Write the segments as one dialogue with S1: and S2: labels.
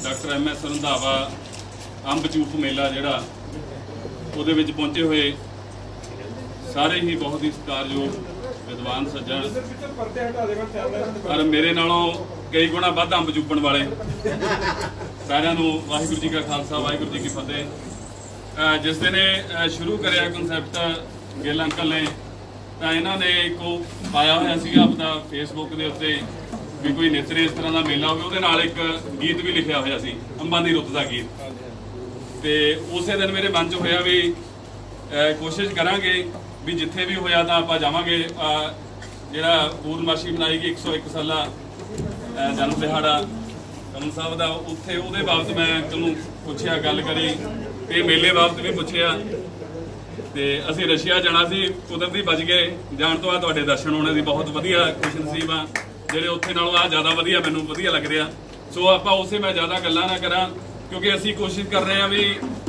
S1: Doctor MS Randhawa अंब चूफ मेला जिहड़ा उहदे विच पहुंचे हुए सारे ही बहुत ही सत्कारयोग विद्वान सज्जन पर मेरे नालों कई गुणा वध अंब चूपण वाले सारिआं नूं वाहिगुरू जी का खालसा वाहिगुरू जी की फतेह। जिस दिन शुरू करिया कॉन्सैप्ट गिल अंकल ने तो इन्होंने एक पाया हुआ सीगा अपना फेसबुक के उत्ते भी कोई नितरे इस तरह का मेला हो एक गीत भी लिखा हुआ सी अंबां दी रुत का गीत। तो उस दिन मेरे मन च होया भी कोशिश करांगे भी जिथे भी होया तो आपां जावांगे। जिहड़ा पूर्णमासी मनाई गई 101 साला जन्म दिहाड़ा कमल साहब का उत्थे उहदे बाबत मैं तैनूं पुछया गल करी ते मेले बाबत भी पुछया ते असीं रशिया जाना सी कुदरती बच गए जाण तो बाद तुहाडे दर्शन होने की बहुत वधिया खुशनसीब हाँ ਜਿਹੜੇ ਉੱਥੇ ਨਾਲੋਂ ਆ ਜ਼ਿਆਦਾ ਵਧੀਆ ਮੈਨੂੰ ਵਧੀਆ ਲੱਗ ਰਿਹਾ। ਸੋ ਆਪਾਂ ਉਸੇ ਮੈਂ ਜ਼ਿਆਦਾ ਗੱਲਾਂ ਨਾ ਕਰਾਂ ਕਿਉਂਕਿ ਅਸੀਂ ਕੋਸ਼ਿਸ਼ ਕਰ ਰਹੇ ਹਾਂ ਵੀ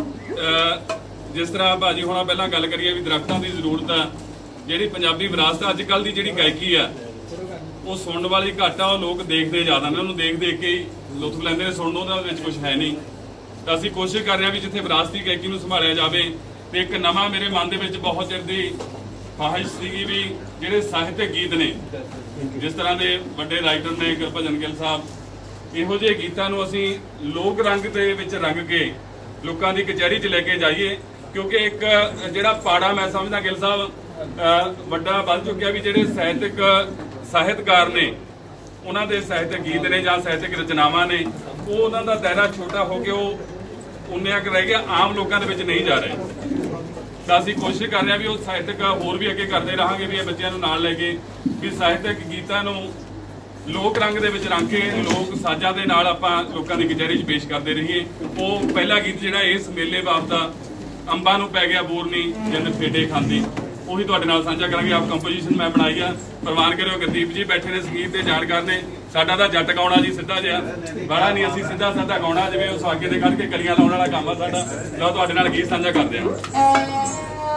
S1: ਜਿਸ ਤਰ੍ਹਾਂ ਭਾਜੀ ਹੋਣਾ ਪਹਿਲਾਂ ਗੱਲ ਕਰੀਏ ਵੀ ਦਰਖਤਾਂ ਦੀ ਜ਼ਰੂਰਤ ਆ। ਜਿਹੜੀ ਪੰਜਾਬੀ ਵਿਰਾਸਤ ਅੱਜ ਕੱਲ੍ਹ ਦੀ ਜਿਹੜੀ ਗਾਇਕੀ ਆ ਉਹ ਸੁਣਨ ਵਾਲੀ ਘੱਟ ਆ, ਉਹ ਲੋਕ ਦੇਖਦੇ ਜ਼ਿਆਦਾ ਨੇ, ਉਹਨੂੰ ਦੇਖ ਦੇਖ ਕੇ ਹੀ ਲੁਤਫ ਲੈਂਦੇ ਨੇ, ਸੁਣਨ ਉਹਦੇ ਵਿੱਚ ਕੁਝ ਹੈ ਨਹੀਂ। ਤਾਂ ਅਸੀਂ ਕੋਸ਼ਿਸ਼ ਕਰ ਰਹੇ ਹਾਂ ਵੀ ਜਿੱਥੇ ਵਿਰਾਸਤੀ ਗਾਇਕੀ ਨੂੰ ਸੰਭਾਲਿਆ ਜਾਵੇ ਤੇ ਇੱਕ ਨਵਾਂ ਮੇਰੇ ਮਨ ਦੇ ਵਿੱਚ ਬਹੁਤ ਚਿਰ ਦੀ ख्वाहिश ਸੀਗੀ ਵੀ ਜਿਹੜੇ ਸਾਹਿਤਕ ਗੀਤ ਨੇ जिस तरह के बड़े राइटर ने गुरभजन गिल साहब इहो ਜਿਹੇ गीतों को असी लोक रंग के रंग के लोगों की कचहरी च लेके जाइए। क्योंकि एक जिहड़ा पाड़ा मैं समझदा गिल साहब बड़ा बन चुकिया भी जिहड़े साहित्यकार ने उन्हां दे साहित्यक गीत ने जां साहित्यक रचनावां ने वो उन्हां दा दायरा छोटा हो के वो उन्निया क रह गया, आम लोगों के विच नहीं जा रहे। तो असीं कोशिश कर रहे हैं भी वो साहित्यक होर भी अगे करते रहांगे भी बच्चों को नाल लैके भी साहित्यक गीतों को लोक रंग दे विच रंग के लोक साजां दे नाल आपां लोकां दी कचहरी च पेश करते रहिए। वो पहला गीत जिहड़ा इस मेले बाबत अंबां नूं पै गया बोरनी जिंद फेटे खांदी ਉਹੀ ਤੁਹਾਡੇ ਨਾਲ ਸਾਂਝਾ ਕਰਾਂਗੇ। ਆਪ ਕੰਪੋਜੀਸ਼ਨ ਮੈਂ ਬਣਾਈ ਆ, ਪ੍ਰਵਾਨ ਕਰਿਓ। ਗੁਰਦੀਪ ਜੀ ਬੈਠੇ ਨੇ ਸੰਗੀਤ ਦੇ ਜਾਣਕਾਰ ਨੇ। ਸਾਡਾ ਤਾਂ ਜੱਟ ਗਾਉਣਾ ਜੀ ਸਿੱਧਾ ਜਿਹਾ ਬਾਹਲਾ ਨਹੀਂ, ਅਸੀਂ ਸਿੱਧਾ ਸਾਦਾ ਗਾਉਣਾ ਜਿਵੇਂ ਉਹ ਸਾਗੇ ਦੇ ਖੜ ਕੇ ਕਲੀਆਂ ਲਾਉਣ ਵਾਲਾ ਕੰਮ ਆ ਸਾਡਾ। ਲਓ ਤੁਹਾਡੇ ਨਾਲ ਗੀਤ ਸਾਂਝਾ ਕਰਦੇ ਹਾਂ।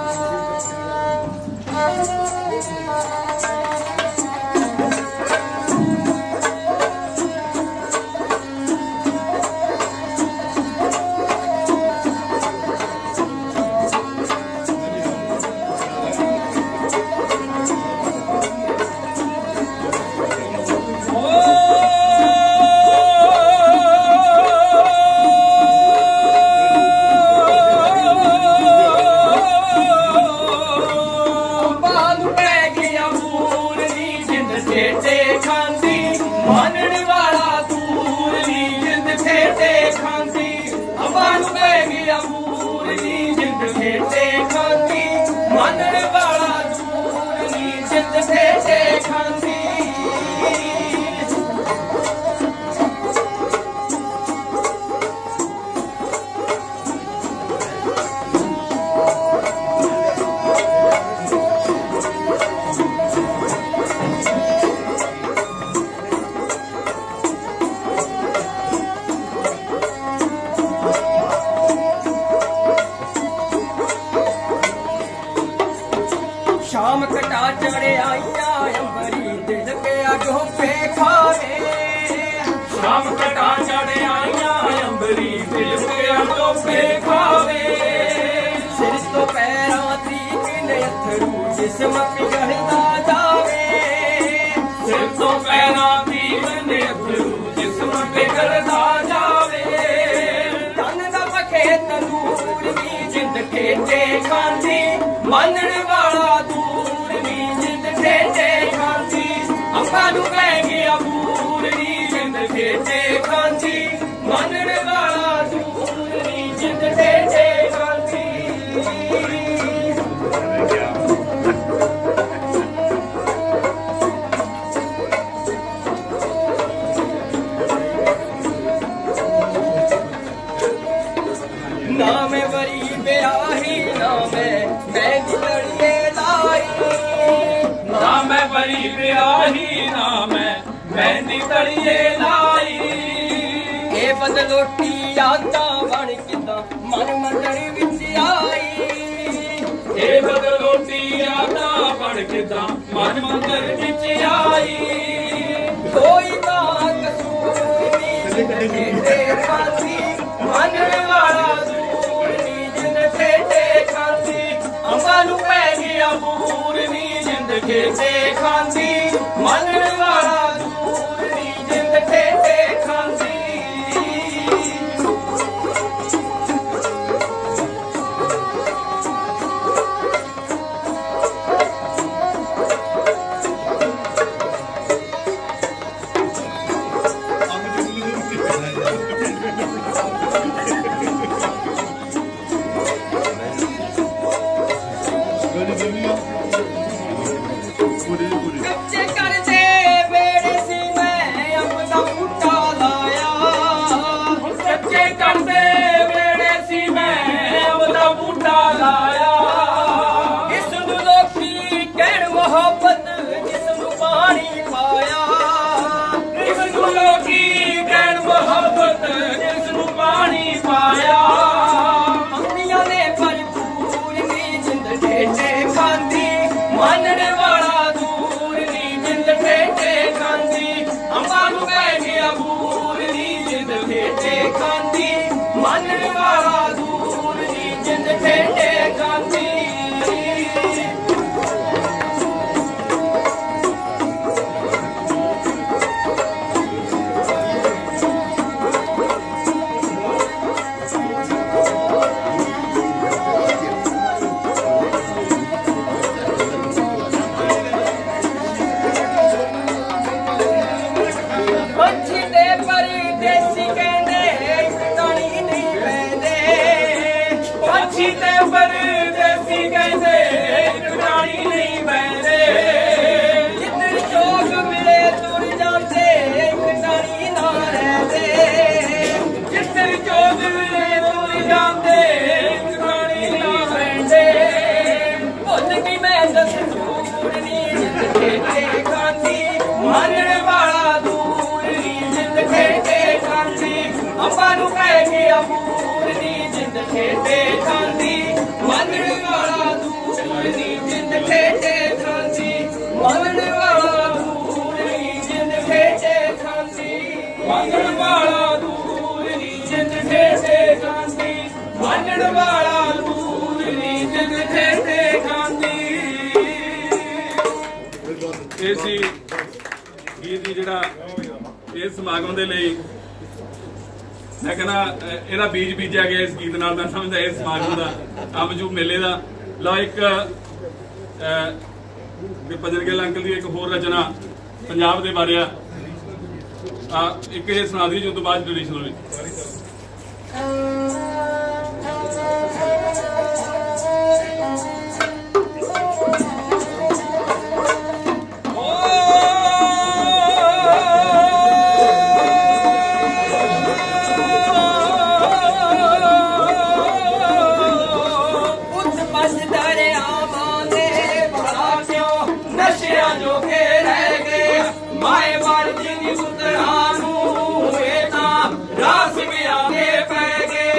S2: शाम कटा चढ़े आइया अंबरी दिल के अगों पे खावे। शाम कटा चढ़े आइया अंबरी दिल के अगों पे खावे। सिर तो पैरा तरीक ने अथरू जिस्म पिघलता जावे। सिर तो पैरा तरीक ने अथरू जिस्म पिघलता जावे। तन दा पखे तंदूर दी जिंद खेते खांदी मनण वाला अंबां नूं पै गया बूर नी जिंद खेते खांदी मनण वाला दूर नी जिंद खेते खांदी। ना मैं वरी ब्याही ना मैं तड़िए लाई। ना मैं वरी ब्याही ना मैं मेहंदी तड़िए लाई। ये बदलोटी यादा बन किदा मन मंडल विच आई। ये बदलोटी यादा बन किदा मन मंडल विच आई। कोई ना कसूर नी ਜਿੰਦ ਠੇਡੇ ਖਾਂਦੀ ਮੰਨਣ ਵਾਲਾ ਦੂਰ ਨੀ ਜਿੰਦ ਠੇਡੇ ਖਾਂਦੀ ਅੰਬਾਂ ਨੂੰ ਪੈ ਗਿਆ ਬੂਰ ਨੀ ਜਿੰਦ ਠੇਡੇ ਖਾਂਦੀ ਮੰਨਣ ਵਾਲਾ ਦੂਰ ਨੀ ਜਿੰਦ ਠੇਡੇ ਖਾਂਦੀ ਕੱਚੇ ਘਰ ਦੇ ਵੇੜੇ ਸੀ ਮੈਂ ਅੰਬ ਦਾ ਬੂਟਾ ਲਾਇਆ ਕੱਚੇ ਘਰ ਦੇ ਵੇੜੇ ਸੀ ਮੈਂ ਅੰਬ ਦਾ ਬੂਟਾ ਲਾਇਆ ਇਸ ਨੂੰ ਲੋਕੀ ਕਹਿਣ ਮੁਹੱਬਤ ਜਿਸ ਨੂੰ ਪਾਣੀ ਪਾਇਆ ਇਸ ਨੂੰ ਲੋਕੀ ਕਹਿਣ ਮੁਹੱਬਤ ਜਿਸ ਨੂੰ ਪਾਣੀ ਪਾਇਆ ਅੰਬੀਆਂ ਨੇ ਭਰਪੂਰ ਨੀ ਜਿੰਦ ਠੇਡੇ ਖਾਂਦੀ ਮੰਨਣ ਵਾਲਾ ਦੂਰ ਨੀ ਜਿੰਦ ਠੇਡੇ ਖਾਂਦੀ ਅੰਬਾਂ ਨੂੰ ਪੈ ਗਿਆ ਬੂਰ ਨੀ ਜਿੰਦ ਠੇਡੇ ਖਾਂਦੀ ਮੰਨਣ ਵਾਲਾ ਦੂਰ ਨੀ ਜਿੰਦ ਠੇਡੇ ਖਾਂਦੀ ਪੰਛੀ ਤੇ ਪਰਦੇਸੀ ਕਹਿੰਦੇ ਟਾਣੀ ਨਹੀਂ ਪੈਂਦੇ ਪੰਛੀ ਤੇ ਪਰਦੇਸੀ ਕਹਿੰਦੇ ਟਾਣੀ ਨਹੀਂ ਪੈਂਦੇ ਜਿੱਧਰ ਚੋਗ ਮਿਲੇ ਤੁਰ ਜਾਂਦੇ ਟਾਣੀ ਨਾ ਰਹਿੰਦੇ ਜਿੱਧਰ ਚੋਗ ਮਿਲੇ ਤੁਰ ਜਾਂਦੇ ਟਾਣੀ ਨਾ ਰਹਿੰਦੇ ਭੁੱਲ ਗਈ ਮੈਂ ਦੱਸ ਦੂਰ ਨੀ ਜਿੰਦ ਠੇਡੇ ਖਾਂਦੀ ਮੰਨਣ ਵਾਲਾ ਦੂਰ ਨੀ ਜਿੰਦ ਠੇਡੇ ਖਾਂਦੀ ਅੰਬਾਂ ਨੂੰ ਪੈ ਗਿਆ ਬੂਰ ਨੀ ਜਿੰਦ ਠੇਡੇ ਖਾਂਦੀ ਮੰਨਣ ਵਾਲਾ ਦੂਰ ਨੀ ਜਿੰਦ ਠੇਡੇ ਖਾਂਦੀ ਮੰਨਣ ਵਾਲਾ ਦੂਰ ਨੀ ਜਿੰਦ ਠੇਡੇ ਖਾਂਦੀ ਮੰਨਣ ਵਾਲਾ ਦੂਰ ਨੀ ਜਿੰਦ ਠੇਡੇ ਖਾਂਦੀ ਮੰਨਣ ਵਾਲਾ ਦੂਰ ਨੀ ਜਿੰਦ ਠੇਡੇ ਖਾਂਦੀ
S1: ਇਹ ਸੀ ਗੀਤ ਜੀ ਜਿਹੜਾ ਇਸ ਸਮਾਗਮ ਦੇ ਲਈ ਮੈਂ ਕਹਿੰਦਾ ਇਹਦਾ ਬੀਜ ਬੀਜਿਆ ਗਿਆ ਇਸ ਗੀਤ ਨਾਲ। ਮੈਂ ਸਮਝਦਾ ਇਸ ਸਮਾਗਮ ਦਾ ਅੰਬਜੂ ਮੇਲੇ ਦਾ। ਲਓ ਇੱਕ ਭਜਨ ਗਿੱਲ ਅੰਕਲ ਦੀ ਇੱਕ ਹੋਰ ਰਚਨਾ ਪੰਜਾਬ ਦੇ ਬਾਰੇ ਆ ਇੱਕ ਇਹ ਸੁਣਾ ਦੀ, ਜੋ ਤੋਂ ਬਾਅਦ ਟ੍ਰੈਡੀਸ਼ਨਲ ਵੀ
S2: ਮਾਏ ਵਾਲ ਜੀ ਪੁੱਤਰਾਂ ਨੂੰ ਇਹ ਤਾਂ ਰਾਸ ਵਿਆਹ ਕੇ ਪੈ ਗਏ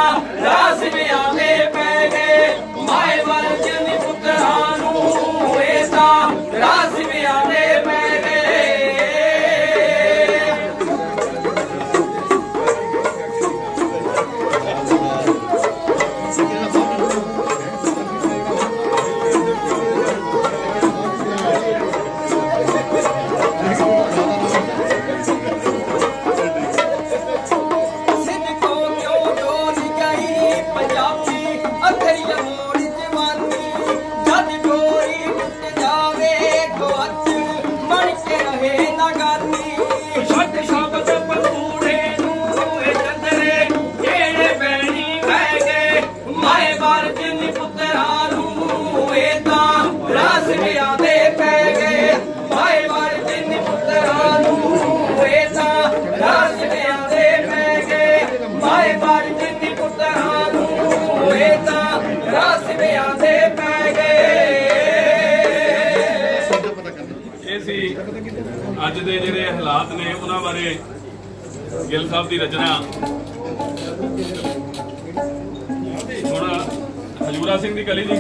S2: ਰਾਸ ਵਿਆਹ ਦੇ ਪੈ ਗਏ ਮਾਏ ਵਾਲ ਜਨ ਪੁੱਤਰਾਂ ਨੂੰ ਇਹ ਤਾਂ ਰਾਸ ਵਿਆਹ ਦੇ ਪੈ ਗਏ
S1: ਅੱਜ ਦੇ ਜਿਹੜੇ ਹਾਲਾਤ ਨੇ ਉਹਨਾਂ ਬਾਰੇ ਗਿੱਲ ਸਾਹਿਬ ਦੀ ਰਚਨਾ। ਹੁਣ ਹਜੂਰਾ ਸਿੰਘ ਦੀ ਕਲੀ ਦੀ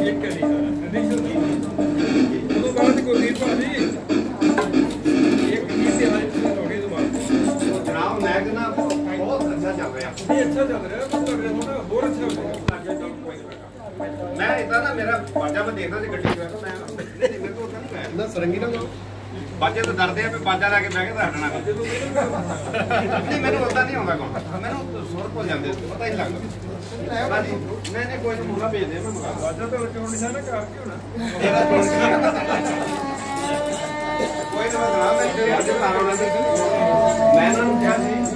S3: ਉਦੋਂ ਬਾਅਦ ਗੁਰਦੀਪ ਭਾਜੀ ਇੱਕ ਗੀਤ ਤੇ ਹਾਲੇ ਤੁਹਾਡੇ ਦਿਮਾਗ
S4: ਜਨਾਬ ਮੈਂ ਕਹਿੰਦਾ ਬਹੁਤ ਅੱਛਾ ਚੱਲ ਰਿਹਾ।
S3: ਇਹ ਅੱਛਾ ਚੱਲ ਰਿਹਾ ਪਰ ਤੁਹਾਡੇ ਨਾਲ ਹੋਰ ਅੱਛਾ ਹੋ ਜਾਏਗਾ।
S4: ਮੈਂ ਇਦਾਂ ਨਾ ਮੇਰਾ ਬਾਜਾ ਮੈਂ ਦੇਖਦਾ ਸੀ ਗੱਡੀ 'ਚ ਬੈਠਾ ਮੈਂ ਨਹੀਂ ਮੇਰੇ ਕੋਲ ਤਾਂ ਨਹੀਂ ਨਾ ਸਰੰਗੀ ਨਾ ਬਾਜੇ ਤੋਂ ਡਰਦੇ ਆ ਵੀ ਬਾਜਾ ਲਾ ਕੇ ਬਹਿ ਕੇ ਤਾਂ ਹਟਣਾ ਨਹੀਂ ਮੈਨੂੰ ਉਦਾਂ ਨਹੀਂ ਆਉਂਦਾ ਕੋਣ ਮੈਨੂੰ ਸੁਰ ਭੁੱਲ ਜਾਂਦੇ ਪਤਾ ਹੀ ਨਹੀਂ ਲੱਗਦਾ। ਹਾਂਜੀ ਨਹੀਂ ਕੋਈ ਨੂੰ ਮੁੰਡਾ ਭੇਜਦੇ ਮੈਂ ਮਗਾ
S3: ਬਾਜਾ ਤਾਂ ਚੋਣ ਨਿਸ਼ਾਨ ਕਰ ਕੇ ਹੋਣਾ
S4: ਕੋਈ ਨਾ ਮੈਂ ਮੈਂ ਤੇਰੇ ਅੱਜ ਬਣਾ ਰਹਾ ਸੀ ਮੈਂ ਇਹਨਾਂ ਨੂੰ ਕਿਹਾ ਸੀ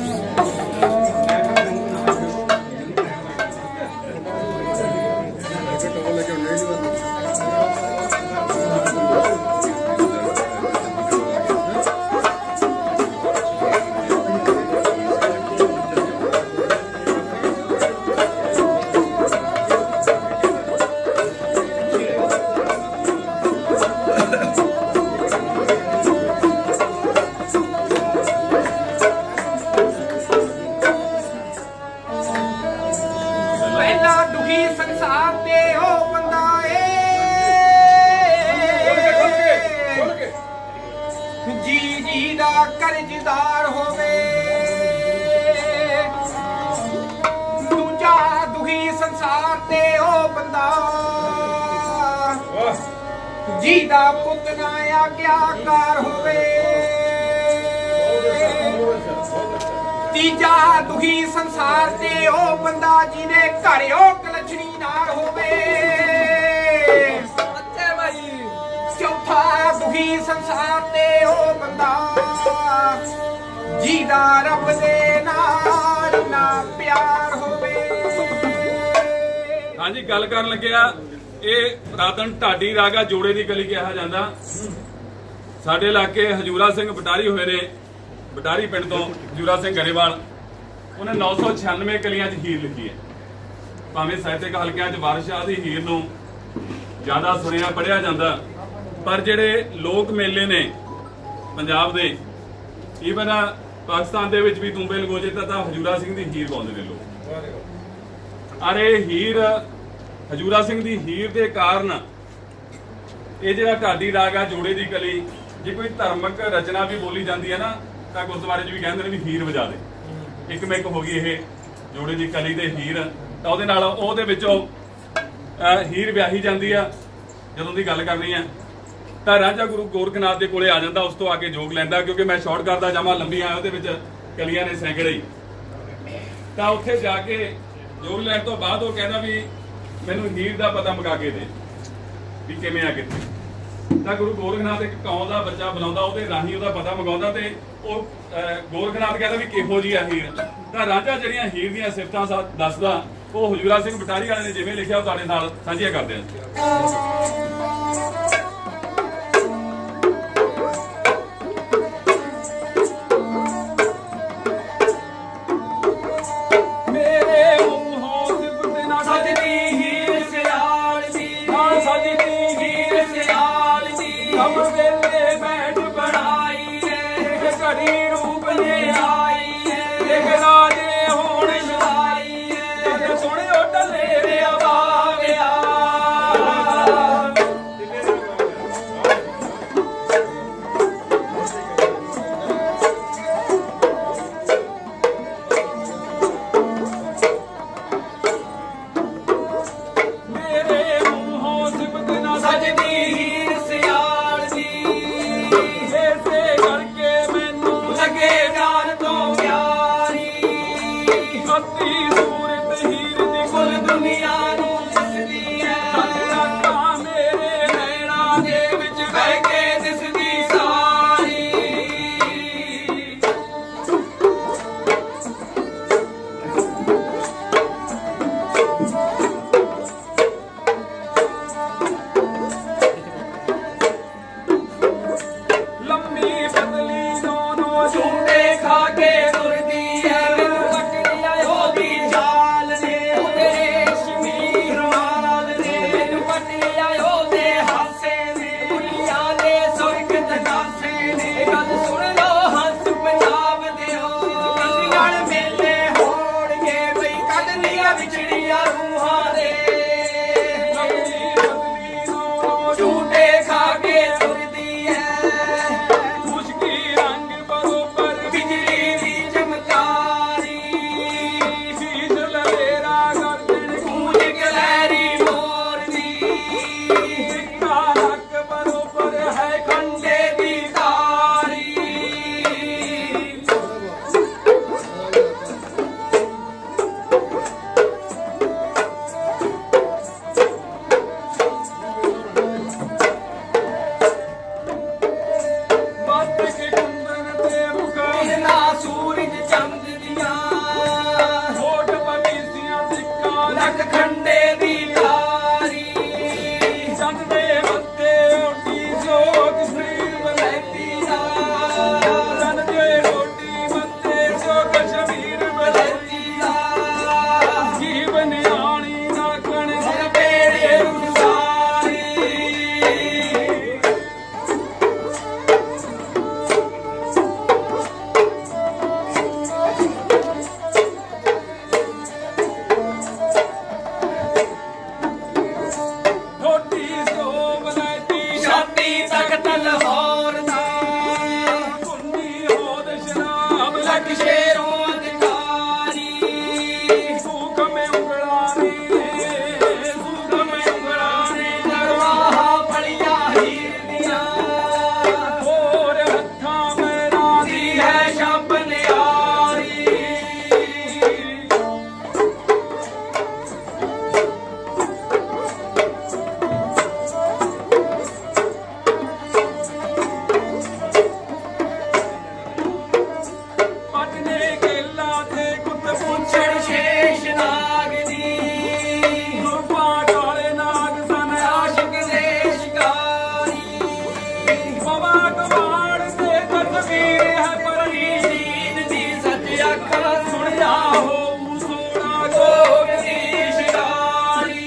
S2: ਕਰਜ਼ਦਾਰ ਹੋਵੇ ਦੂਜਾ ਦੁਖੀ ਸੰਸਾਰ ਤੇ ਉਹ ਬੰਦਾ ਜਿਹਦਾ ਪੁੱਤ ਨਾ ਆਗਿਆਕਾਰ ਹੋਵੇ ਤੀਜਾ ਦੁਖੀ ਸੰਸਾਰ ਤੇ ਉਹ ਬੰਦਾ ਜਿਹਦੇ ਘਰ ਉਹ ਕਲਛਣੀ ਨਾਰ ਹੋਵੇ ਅੱਛੇ ਭਾਈ ਚੌਥਾ ਦੁਖੀ ਸੰਸਾਰ ਤੇ ਉਹ ਬੰਦਾ ਜਿਹਦਾ ਰੱਬ ਦੇ ਨਾਲ ਨਾ ਪਿਆਰ ਹੋਵੇ।
S1: ਹਾਂਜੀ ਗੱਲ ਕਰਨ ਲੱਗਿਆ ਇਹ ਪੁਰਾਤਨ ਢਾਡੀ ਰਾਗਾ ਜੋੜੇ ਦੀ ਕਲੀ ਕਿਹਾ ਜਾਂਦਾ। ਸਾਡੇ ਇਲਾਕੇ ਹਜੂਰਾ ਸਿੰਘ ਬਟਾਰੀ ਹੋਏ ਨੇ, ਬਟਾਰੀ ਪਿੰਡ ਤੋਂ ਹਜੂਰਾ ਸਿੰਘ ਗਰੇਵਾਲ। ਉਹਨੇ 996 ਕਲੀਆਂ 'ਚ ਹੀਰ ਲਿਖੀ ਹੈ। ਭਾਵੇਂ ਸਾਹਿਤਕ ਹਲਕਿਆਂ 'ਚ ਵਾਰਿਸ ਸ਼ਾਹ ਦੀ ਹੀਰ ਨੂੰ ਜ਼ਿਆਦਾ ਸੁਣਿਆ ਪੜ੍ਹਿਆ ਜਾਂਦਾ, ਪਰ ਜਿਹੜੇ ਲੋਕ ਮੇਲੇ ਨੇ ਪੰਜਾਬ ਦੇ ਈਵਨ ਪਾਕਿਸਤਾਨ ਦੇ ਵਿੱਚ ਵੀ ਤੁੰਬੇ ਲਗੋਜੇ ਤਾਂ ਹਜੂਰਾ ਸਿੰਘ ਦੀ ਹੀਰ ਗਾਉਂਦੇ ਨੇ ਲੋਕ। ਅਰੇ ਹੀਰ ਹਜੂਰਾ ਸਿੰਘ ਦੀ ਹੀਰ ਦੇ ਕਾਰਨ ਇਹ ਜਿਹੜਾ ਢਾਡੀ ਰਾਗ ਆ ਜੋੜੇ ਦੀ ਕਲੀ, ਜੇ ਕੋਈ ਧਾਰਮਿਕ ਰਚਨਾ ਵੀ ਬੋਲੀ ਜਾਂਦੀ ਹੈ ਨਾ ਤਾਂ ਗੁਰਦੁਆਰੇ 'ਚ ਵੀ ਕਹਿੰਦੇ ਨੇ ਵੀ ਹੀਰ ਵਜਾ ਦੇ। ਇੱਕ ਮਿਕ ਹੋ ਗਈ ਇਹ ਜੋੜੇ ਦੀ ਕਲੀ ਤੇ ਹੀਰ, ਤਾਂ ਉਹਦੇ ਨਾਲ ਉਹਦੇ ਵਿੱਚੋਂ ਹੀਰ ਵਿਆਹੀ ਜਾਂਦੀ ਆ। ਜਦੋਂ ਦੀ ਗੱਲ ਕਰਨੀ ਆ ਤਾਂ ਰਾਜਾ ਗੁਰੂ ਗੋਰਖਨਾਥ ਦੇ ਕੋਲੇ ਆ ਜਾਂਦਾ, ਉਸ ਤੋਂ ਆ ਕੇ ਜੋਗ ਲੈਂਦਾ। ਕਿਉਂਕਿ ਮੈਂ ਸ਼ਾਰਟ ਕਰਦਾ ਜਾਵਾਂ ਲੰਬੀ ਆ, ਉਹਦੇ ਵਿੱਚ ਕਲੀਆਂ ਨੇ ਸੈਂਕੜੇ ਹੀ। ਤਾਂ ਉੱਥੇ ਜਾ ਕੇ ਜੋਗ ਲੈਣ ਤੋਂ ਬਾਅਦ ਉਹ ਕਹਿੰਦਾ ਵੀ ਮੈਨੂੰ ਹੀਰ ਦਾ ਪਤਾ ਮਗਾ ਕੇ ਦੇ ਵੀ ਕਿਵੇਂ ਆ ਕਿੱਥੇ। ਤਾਂ ਗੁਰੂ ਗੋਰਖਨਾਥ ਇੱਕ ਕੌਮ ਦਾ ਬੱਚਾ ਬੁਲਾਉਂਦਾ, ਉਹਦੇ ਰਾਹੀਂ ਉਹਦਾ ਪਤਾ ਮਗਾਉਂਦਾ ਤੇ ਉਹ ਗੋਰਖਨਾਥ ਕਹਿੰਦਾ ਵੀ ਕਿਹੋ ਜਿਹੀ ਆ ਹੀਰ। ਤਾਂ ਰਾਜਾ ਜਿਹੜੀਆਂ ਹੀਰ ਦੀਆਂ ਸਿਫਤਾਂ ਦੱਸਦਾ, ਉਹ ਹਜੂਰਾ ਸਿੰਘ ਬਟਾਰੀ ਵਾਲੇ ਨੇ ਜਿਵੇਂ ਲਿਖਿਆ ਉਹ ਤੁਹਾਡੇ ਨਾਲ ਸਾਂਝੀਆਂ ਕਰਦੇ ਹਾਂ।
S2: ਸੋਹਣੇ ਦੁਨੀਆ ਨੂੰ ਦਿਸਦੀ ਹੈ ਅੱਖਾਂ ਮੇਰੇ ਨੈਣਾਂ ਦੇ ਵਿੱਚ ਬਹਿ ਕੇ ਦਿਸਦੀ ਸਾਰੀ ਲੰਮੀ ਪਤਲੀ ਦੋਨੋਂ ਝੂਟੇ ਖਾ ਕੇ ਤੁਰਦੀ ਹੈ ਮੈਨੂੰ ਪਟੜੀ ਆਇਓ ਦੀ ਚਾਲ ਨੇ ਉਹਦੇ ਰੇਸ਼ਮੀ ਰੁਮਾਲ ਨੇ ਮੈਨੂੰ ਪਟੜੀ ਆਇਓ ਦੇ ਹਾਸੇ ਨੇ ਕੁੜੀਆਂ ਦੇ ਸੁਰਗ ਤਗਾਸੇ ਨੇ ਗੱਲ ਸੁਣ ਲਓ ਹੰਸ ਪੰਜਾਬ ਦਿਓ ਕੰਦੀਆਂ ਮੇਲੇ ਹੋਣਗੇ ਬਈ ਕੱਢਦੀਆਂ ਵਿਛੜੀਆਂ ਰੂਹਾਂ ਦੇ ਲੰਮੀ ਪਤਲੀ ਦੋਨੋਂ ਝੂਟੇ ਖਾ ਕੇ ਤੁਰਦੀ ਹੈ ਮੁਸ਼ਕੀ ਰੰਗ ਬਰੋਬਰ ਬਿਜਲੀ ਦੀ ਚਮਕਾਰੀ ਸੀਸ ਲਵੇਰਾ ਗਰਦਨ ਗੂੰਜ ਗਲੈਰੀ ਮੋਰ ਦੀ ਸਿੱਕਾ ਨੱਕ ਬਰੋਬਰ ਹੈ ਖੰਡੇ ਦੀ ਤਾਰੀ ਮੱਤ ਕੇ ਕੁੰਦਨ ਤੇ ਮੁਖਾ ਸੂਰਜ ਚੰਦ ਦੀਆਂ ਹੋਠ ਪਵੀਸੀਆਂ ਸਿੱਕਾ ਨੱਕ ਖੰਡੇ ਦੀ ਤਾਰੀ ਚੰਦ ਦੇ ਮੱਥੇ ਓਟੀ ਜੋਗ ਸਰੀਰ ਬਲੈਤੀ ਦਾ ਚੰਦ ਦੇ ਰੋਟੀ ਮੱਥੇ ਜੋ ਕਸ਼ਮੀਰ ਬਲੈਤੀ ਦਾ ਜੀਵਨ ਆਣੀ ਨਾ ਕਣ ਦੇ ਬੇੜੇ ਰੁਸਾਰੀ ਰੋਟੀ ਸੋ ਬਲੈਤੀ ਛਾਤੀ ਤਖਤ ਲਾਹੌਰ ਦਾ ਕੁੰਡੀ ਹੋਦ ਸ਼ਰਾਬ ਲੱਗ ਸ਼ੇਰੋਂ ਅਧਿਕਾਰੀ ਸੂਖ ਮੇ ਉਂਗਲਾਂ ਨੇ ਦਰਵਾਹਾ ਫੜੀਆਂ ਹੀਰ ਦੀਆਂ ਹੋਰ ਹੱਥਾਂ ਮੇਰਾ ਦੀ ਹੈ ਸ਼ਬ ਨਿਆਰੀ ਪਟਨੇ ਗੇਲਾ ਤੇ ਕੁੱਤ ਪੁੱਛੜ ਸ਼ੇਸ਼ ਨਾਗ ਦੀ ਰੂਪਾ ਕਾਲੇ ਨਾਗ ਸਨ ਆਸ਼ਿਕ ਦੇ ਸ਼ਿਕਾਰੀ ਬਾਬਾ ਕਵਾੜ ਤੇ ਤਸਵੀਰ ਹੈ ਪਰੀ ਨੀਂਦ ਦੀ ਸੱਚ ਅੱਖਾਂ ਸੁਣ ਜਾ ਹੋ ਸੋਣਾ ਗੋਗ ਦੀ ਸ਼ਿਕਾਰੀ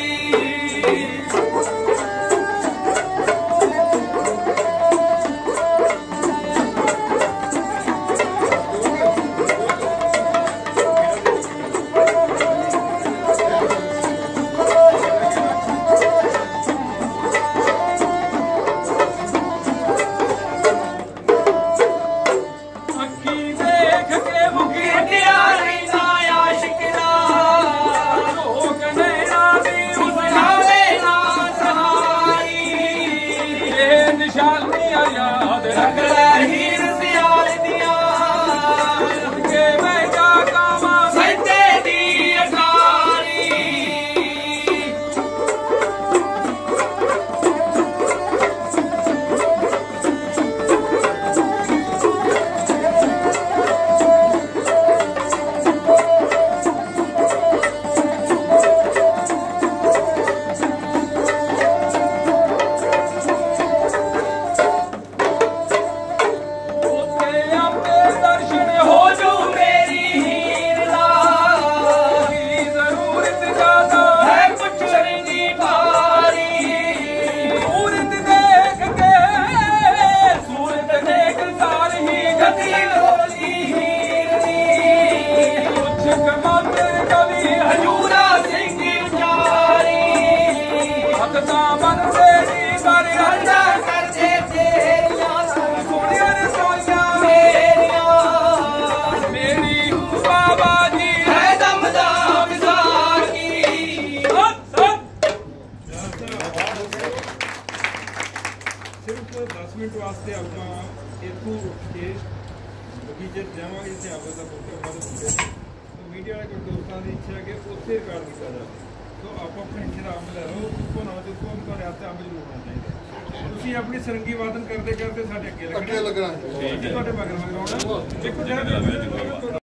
S2: ਅੱਖੀ ਦੇਖ ਕੇ ਮੁਖੀ ਹਟਿਆ ਰਹਿੰਦਾ ਆਸ਼ਿਕ ਦਾ ਲੋਕ ਨੈਣਾ ਦੀ ਉਸਲਾਵੇ ਨਾ ਸਹਾਈ ਇਹ ਨਿਸ਼ਾਨੀਆਂ ਯਾਦ ਰੱਖ ਲੈ ਹੀਰ ਸਿਆਲ ਦੀਆਂ ਉੜ ਕੇ ਮੈਂ ਜਾ ਕਾਵਾਂ ਸੱਜੇ ਦੀ ਅਟਾਰੀ ਉੱਥੇ ਆਪੇ ਦਰਸ਼ਨ ਹੋ ਜੋ ਮੇਰੀ ਹੀਰ ਦਾ ਕੀ ਜ਼ਰੂਰਤ ਜ਼ਿਆਦਾ ਹੈ ਪੁੱਛਣ ਦੀ ਭਾਰੀ ਸੂਰਤ ਦੇਖ ਸਾਰੀ ਗਤੀ ਲੋਲੀ ਹੀਰ ਦੀ ਪੁੱਛ ਕਮਾਤੇ ਕਵੀ ਹਜੂਰਾ ਸਿੰਘ ਵਿਚਾਰੀ ਹੱਥ ਤਾਂ ਬੰਦੇ ਦੀ ਪਰ ਰੱਜਾ ਕਰਦੇ ਤੇਰੀਆਂ ਸੋਹਣੀਆਂ ਨੇ ਸੋਈਆਂ ਮੇਰੀ ਬਾਬਾ ਜੀ ਹੈ ਦਮਦਾ ਵਿਸਾਖੀ
S3: ਸਿਰਫ 10 ਮਿੰਟ ਵਾਸਤੇ ਆਪਾਂ ਇੱਥੋਂ ਉੱਠ ਕੇ ਬਗੀਚੇ ਜਾਵਾਂਗੇ ਤੇ ਆਪਦਾ ਫੋਟੋ ਬਾਅਦ ਮੀਡੀਆ ਵਾਲੇ ਦੋਸਤਾਂ ਦੀ ਇੱਛਾ ਹੈ ਕਿ ਉੱਥੇ ਰਿਕਾਰਡ ਕੀਤਾ ਜਾਵੇ ਆਪੋ ਆਪਣੇ ਹਿੱਸੇ ਦਾ ਅੰਬ ਲੈ ਲਓ, ਚੁੱਕੋ ਨਾ ਚੁੱਕੋ, ਤੁਹਾਡੇ ਹੱਥ 'ਚ ਅੰਬ ਜ਼ਰੂਰ ਹੋਣਾ ਚਾਹੀਦਾ। ਤੁਸੀਂ ਆਪਣੀ ਸਰੰਗੀ ਵਾਦਨ ਕਰਦੇ ਕਰਦੇ ਸਾਡੇ ਅੱਗੇ ਲੱਗਣਾ, ਤੁਹਾਡੇ ਮਗਰ ਆਉਣਾ। ਦੇਖੋ